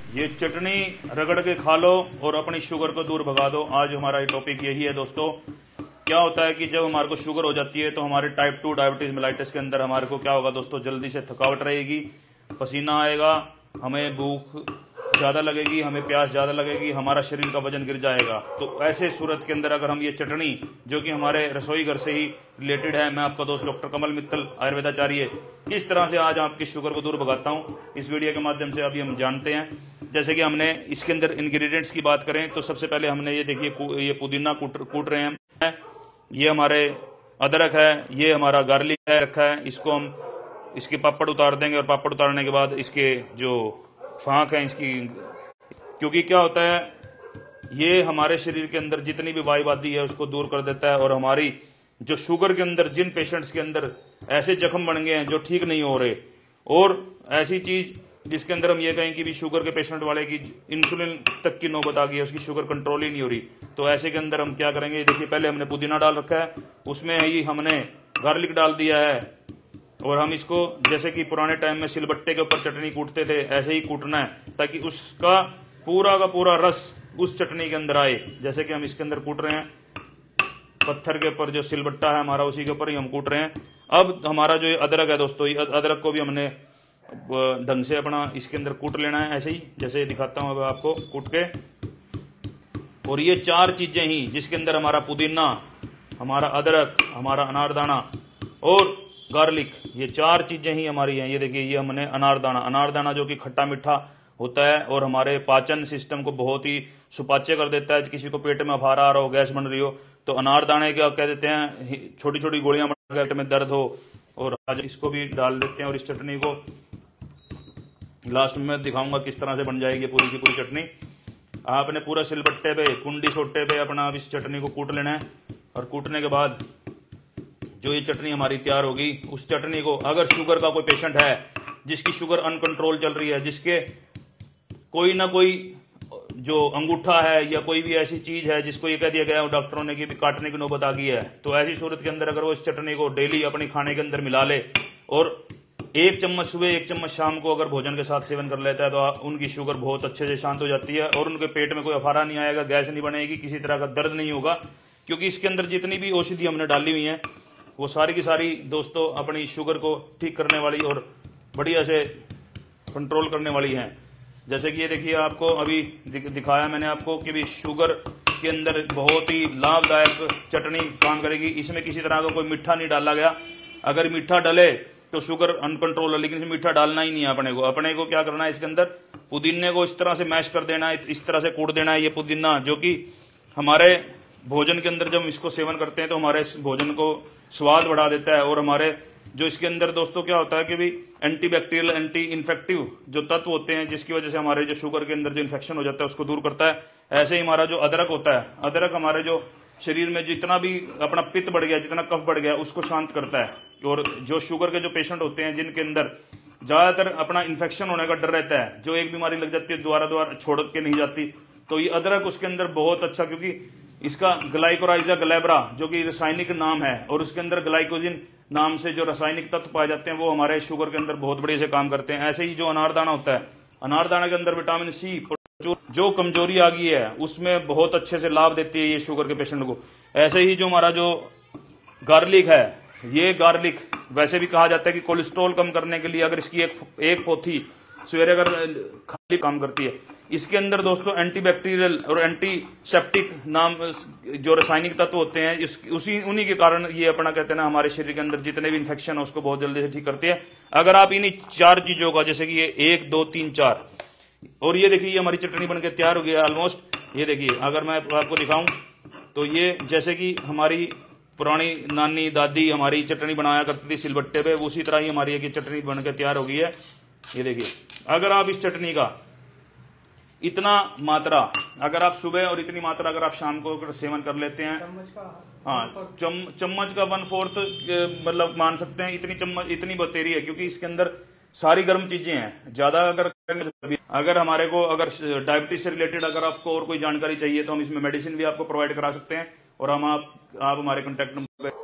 ये चटनी रगड़ के खा लो और अपनी शुगर को दूर भगा दो। आज हमारा टॉपिक यही है दोस्तों। क्या होता है कि जब हमारे को शुगर हो जाती है तो हमारे टाइप 2 डायबिटीज मेलाइटिस के अंदर हमारे को क्या होगा दोस्तों, जल्दी से थकावट रहेगी, पसीना आएगा, हमें भूख ज़्यादा लगेगी, हमें प्यास ज़्यादा लगेगी, हमारा शरीर का वजन गिर जाएगा। तो ऐसे सूरत के अंदर अगर हम ये चटनी, जो कि हमारे रसोई घर से ही रिलेटेड है, मैं आपका दोस्त डॉक्टर कमल मित्तल आयुर्वेदाचार्य, किस तरह से आज आपकी शुगर को दूर भगाता हूँ, इस वीडियो के माध्यम से अभी हम जानते हैं। जैसे कि हमने इसके अंदर इंग्रेडिएंट्स की बात करें तो सबसे पहले हमने ये देखिए, ये पुदीना कूट रहे हैं, ये हमारे अदरक है, ये हमारा गार्लिक है रखा है, इसको हम इसके पापड़ उतार देंगे और पापड़ उतारने के बाद इसके जो फांक है इसकी, क्योंकि क्या होता है ये हमारे शरीर के अंदर जितनी भी वायुवादी है उसको दूर कर देता है। और हमारी जो शुगर के अंदर जिन पेशेंट्स के अंदर ऐसे जख्म बन गए हैं जो ठीक नहीं हो रहे, और ऐसी चीज जिसके अंदर हम ये कहें कि भी शुगर के पेशेंट वाले की इंसुलिन तक की नौबत आ गई है, उसकी शुगर कंट्रोल ही नहीं हो रही, तो ऐसे के अंदर हम क्या करेंगे, देखिए पहले हमने पुदीना डाल रखा है, उसमें ही हमने गार्लिक डाल दिया है, और हम इसको जैसे कि पुराने टाइम में सिलबट्टे के ऊपर चटनी कूटते थे ऐसे ही कूटना है ताकि उसका पूरा का पूरा रस उस चटनी के अंदर आए। जैसे कि हम इसके अंदर कूट रहे हैं, पत्थर के ऊपर जो सिलबट्टा है हमारा उसी के ऊपर ही हम कूट रहे हैं। अब हमारा जो अदरक है दोस्तों, ये अदरक को भी हमने ढंग से अपना इसके अंदर कूट लेना है, ऐसे ही जैसे दिखाता हूं अब आपको कूट के। और ये चार चीजें ही जिसके अंदर हमारा पुदीना, हमारा अदरक, हमारा अनारदाना और गार्लिक, ये चार चीजें ही हमारी हैं। ये देखिए, ये हमने अनारदाना जो कि खट्टा मीठा होता है और हमारे पाचन सिस्टम को बहुत ही सुपाच्य कर देता है। किसी को पेट में अफारा आ रहा हो, गैस बन रही हो, तो अनारदाने क्या कह देते हैं, छोटी छोटी गोलियां बना पेट में दर्द हो, और आज इसको भी डाल देते हैं। और इस चटनी को लास्ट में मैं दिखाऊंगा किस तरह से बन जाएगी पूरी की पूरी चटनी। आपने पूरा सिलबट्टे पे, कुंडी सोटे पे अपना इस चटनी को कूट लेना है, और कूटने के बाद जो ये चटनी हमारी तैयार होगी, उस चटनी को अगर शुगर का कोई पेशेंट है जिसकी शुगर अनकंट्रोल चल रही है, जिसके कोई ना कोई जो अंगूठा है या कोई भी ऐसी चीज है जिसको ये कह दिया गया है डॉक्टरों ने कि भी काटने की नौबत आ गई है, तो ऐसी सूरत के अंदर अगर वो इस चटनी को डेली अपने खाने के अंदर मिला ले और 1 चम्मच सुबह 1 चम्मच शाम को अगर भोजन के साथ सेवन कर लेता है, तो उनकी शुगर बहुत अच्छे से शांत हो जाती है और उनके पेट में कोई अफारा नहीं आएगा, गैस नहीं बनेगी, किसी तरह का दर्द नहीं होगा। क्योंकि इसके अंदर जितनी भी औषधि हमने डाली हुई है वो सारी की सारी दोस्तों अपनी शुगर को ठीक करने वाली और बढ़िया से कंट्रोल करने वाली हैं। जैसे कि ये देखिए, आपको अभी दिखाया मैंने आपको कि भी शुगर के अंदर बहुत ही लाभदायक चटनी काम करेगी। इसमें किसी तरह का कोई मीठा नहीं डाला गया। अगर मीठा डले तो शुगर अनकंट्रोल है, लेकिन इसमें मीठा डालना ही नहीं है। अपने को क्या करना है, इसके अंदर पुदीने को इस तरह से मैश कर देना है, इस तरह से कूट देना है। ये पुदीना जो कि हमारे भोजन के अंदर जब इसको सेवन करते हैं तो हमारे भोजन को स्वाद बढ़ा देता है, और हमारे जो इसके अंदर दोस्तों क्या होता है कि भी एंटीबैक्टीरियल, एंटी इन्फेक्टिव जो तत्व होते हैं जिसकी वजह से हमारे जो शुगर के अंदर जो इन्फेक्शन हो जाता है उसको दूर करता है। ऐसे ही हमारा जो अदरक होता है, अदरक हमारे जो शरीर में जितना भी अपना पित्त बढ़ गया, जितना कफ बढ़ गया, उसको शांत करता है। और जो शुगर के जो पेशेंट होते हैं जिनके अंदर ज्यादातर अपना इन्फेक्शन होने का डर रहता है, जो एक बीमारी लग जाती है दोबारा छोड़ के नहीं जाती, तो ये अदरक उसके अंदर बहुत अच्छा, क्योंकि इसका ग्लाइकोराइजा ग्लैब्रा जो कि रासायनिक नाम है, और उसके अंदर ग्लाइकोजिन नाम से जो रासायनिक तत्व पाए जाते हैं वो हमारे शुगर के अंदर बहुत बढ़िया से काम करते हैं। ऐसे ही जो अनारदाना होता है, अनारदाना के अंदर विटामिन सी, जो कमजोरी आ गई है उसमें बहुत अच्छे से लाभ देती है ये शुगर के पेशेंट को। ऐसे ही जो हमारा जो गार्लिक है, ये गार्लिक वैसे भी कहा जाता है कि कोलेस्ट्रॉल कम करने के लिए अगर इसकी एक पोथी सवेरे अगर खाली काम करती है। इसके अंदर दोस्तों एंटीबैक्टीरियल और एंटीसेप्टिक नाम जो रासायनिक तत्व होते हैं, उन्हीं के कारण ये अपना कहते हैं ना, हमारे शरीर के अंदर जितने भी इन्फेक्शन है उसको बहुत जल्दी से ठीक करती है। अगर आप इन्हीं 4 चीजों का, जैसे कि ये 1 2 3 4, और ये देखिए ये हमारी चटनी बनकर तैयार हो गया ऑलमोस्ट। ये देखिए, अगर मैं आपको दिखाऊं तो ये जैसे कि हमारी पुरानी नानी दादी हमारी चटनी बनाया करती थी सिलबट्टे पे, उसी तरह ही हमारी एक चटनी बनकर तैयार हो गई है। ये देखिए, अगर आप इस चटनी का इतना मात्रा, अगर आप सुबह और इतनी मात्रा अगर आप शाम को अगर सेवन कर लेते हैं, हाँ चम्मच का 1/4 मतलब मान सकते हैं, इतनी चम्मच इतनी बतेरी है, क्योंकि इसके अंदर सारी गर्म चीजें हैं। ज्यादा अगर हमारे को अगर डायबिटीज से रिलेटेड अगर आपको और कोई जानकारी चाहिए तो हम इसमें मेडिसिन भी आपको प्रोवाइड करा सकते हैं, और हम आप हमारे कॉन्टैक्ट नंबर